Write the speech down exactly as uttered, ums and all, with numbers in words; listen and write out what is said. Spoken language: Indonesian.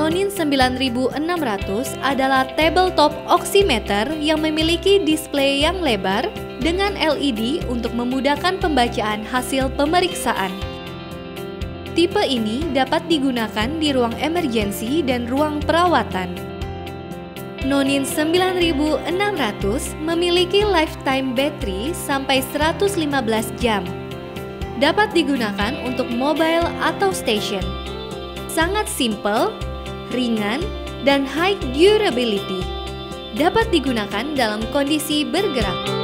Nonin sembilan ribu enam ratus adalah tabletop oximeter yang memiliki display yang lebar dengan L E D untuk memudahkan pembacaan hasil pemeriksaan. Tipe ini dapat digunakan di ruang emergensi dan ruang perawatan. Nonin sembilan ribu enam ratus memiliki lifetime battery sampai seratus lima belas jam. Dapat digunakan untuk mobile atau station. Sangat simple, ringan, dan high durability. Dapat digunakan dalam kondisi bergerak.